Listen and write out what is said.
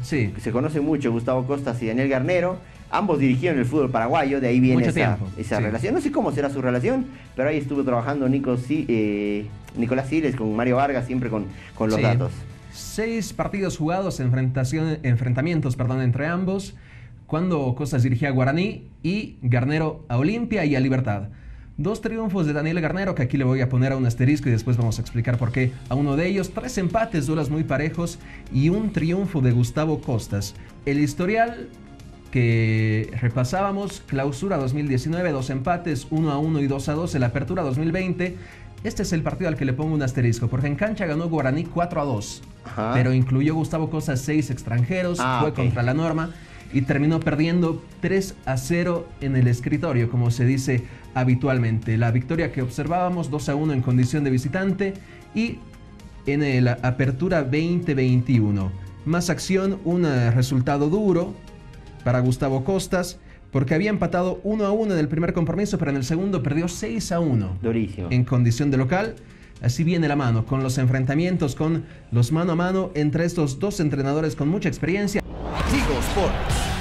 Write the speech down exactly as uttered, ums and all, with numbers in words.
Sí. Se conoce mucho Gustavo Costas y Daniel Garnero. Ambos dirigieron el fútbol paraguayo, de ahí viene Mucho esa, tiempo, esa sí. relación. No sé cómo será su relación, pero ahí estuvo trabajando Nico, Si- eh, Nicolás Siles con Mario Vargas, siempre con, con los Sí. datos. Seis partidos jugados, enfrentación- enfrentamientos perdón, entre ambos, cuando Costas dirigía a Guaraní y Garnero a Olimpia y a Libertad. Dos triunfos de Daniel Garnero, que aquí le voy a poner a un asterisco y después vamos a explicar por qué a uno de ellos. Tres empates, duelos muy parejos y un triunfo de Gustavo Costas. El historial que repasábamos: Clausura dos mil diecinueve, dos empates, uno a uno y dos a dos. En la Apertura dos mil veinte, este es el partido al que le pongo un asterisco, porque en cancha ganó Guaraní cuatro a dos, Ajá. pero incluyó Gustavo Costas seis extranjeros, Ah, fue ok. contra la norma y terminó perdiendo tres a cero en el escritorio, como se dice habitualmente. La victoria que observábamos, dos a uno en condición de visitante, y en la Apertura veinte veintiuno. Más acción, un eh, resultado duro para Gustavo Costas, porque había empatado uno a uno en el primer compromiso, pero en el segundo perdió seis a uno Durísimo. en condición de local. Así viene la mano, con los enfrentamientos, con los mano a mano entre estos dos entrenadores con mucha experiencia. Tigo Sports.